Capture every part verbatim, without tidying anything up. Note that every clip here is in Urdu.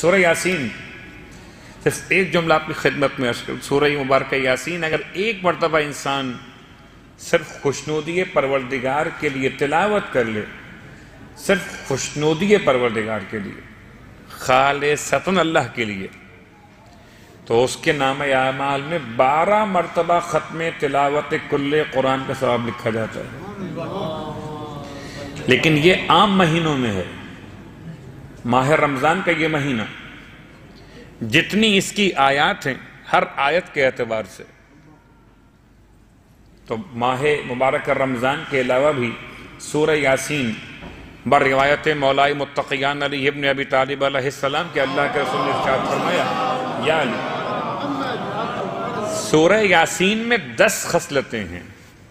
سورہ یاسین، صرف ایک جملہ آپ کی خدمت میں عرض کروں، سورہ مبارکہ یاسین اگر ایک مرتبہ انسان صرف خوشنودی پروردگار کے لیے تلاوت کر لے، صرف خوشنودی پروردگار کے لیے، خالصتاً اللہ کے لیے، تو اس کے نام اعمال میں بارہ مرتبہ ختم تلاوت کل قرآن کا ثواب لکھا جاتا ہے۔ لیکن یہ عام مہینوں میں ہے، ماہ رمضان کا یہ مہینہ جتنی اس کی آیات ہیں ہر آیت کے اعتبار سے، تو ماہ مبارک رمضان کے علاوہ بھی سورہ یاسین بر روایت مولائی متقیان علی ابن ابی طالب علیہ السلام کہ اللہ کے رسول نے ارشاد فرمایا، یا علی، سورہ یاسین میں دس خصلتیں ہیں،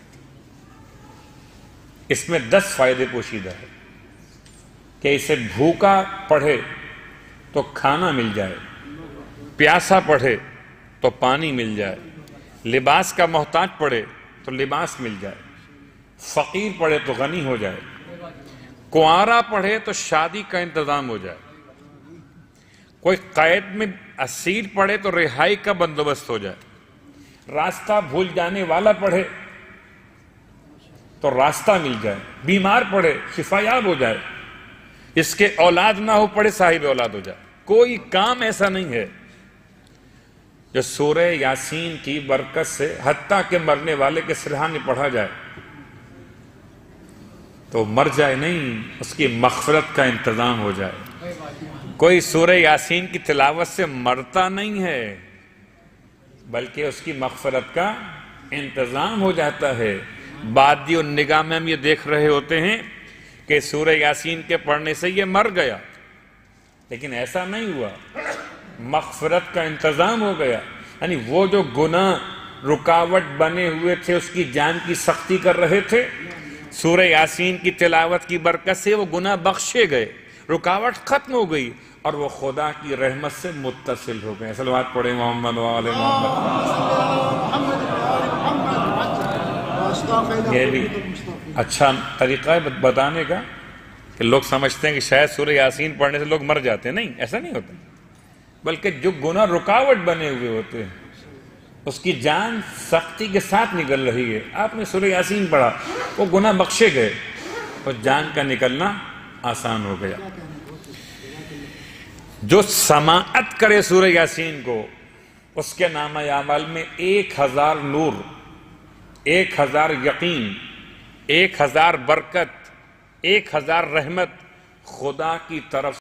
اس میں دس فائدے پوشیدہ ہے کہ اسے بھوکا پڑھے تو کھانا مل جائے، پیاسا پڑھے تو پانی مل جائے، لباس کا محتاج پڑھے تو لباس مل جائے، فقیر پڑھے تو غنی ہو جائے، کنوارا پڑھے تو شادی کا انتظام ہو جائے، کوئی قید میں اسیر پڑھے تو رہائی کا بندوبست ہو جائے، راستہ بھول جانے والا پڑھے تو راستہ مل جائے، بیمار پڑھے شفا یاب ہو جائے، اس کے اولاد نہ ہو پڑھے صاحب اولاد ہو جائے۔ کوئی کام ایسا نہیں ہے جو سورہ یاسین کی برکت سے حتیٰ کہ مرنے والے کے سرحانے پڑھا جائے تو مر جائے نہیں، اس کی مغفرت کا انتظام ہو جائے۔ کوئی سورہ یاسین کی تلاوت سے مرتا نہیں ہے بلکہ اس کی مغفرت کا انتظام ہو جاتا ہے۔ بادی اور نگاہ میں ہم یہ دیکھ رہے ہوتے ہیں کہ سورہ یاسین کے پڑھنے سے یہ مر گیا، لیکن ایسا نہیں ہوا، مغفرت کا انتظام ہو گیا۔ یعنی وہ جو گناہ رکاوٹ بنے ہوئے تھے، اس کی جان کی سختی کر رہے تھے، سورہ یاسین کی تلاوت کی برکت سے وہ گناہ بخشے گئے، رکاوٹ ختم ہو گئی اور وہ خدا کی رحمت سے متصل ہو گئے۔ صلوات پڑھیں محمد و آل محمد۔ یہ بھی اچھا طریقہ ہے بتانے کا کہ لوگ سمجھتے ہیں کہ شاید سورہ یاسین پڑھنے سے لوگ مر جاتے ہیں، نہیں، ایسا نہیں ہوتا، بلکہ جو گناہ رکاوٹ بنے ہوئے ہوتے ہیں اس کی جان سختی کے ساتھ نکل رہی ہے، آپ نے سورہ یاسین پڑھا، وہ گناہ بخشے گئے اور جان کا نکلنا آسان ہو گیا۔ جو سماعت کرے سورہ یاسین کو، اس کے نامہ اعمال میں ایک ہزار نور، ایک ہزار یقین، ایک ہزار برکت، ایک ہزار رحمت خدا کی طرف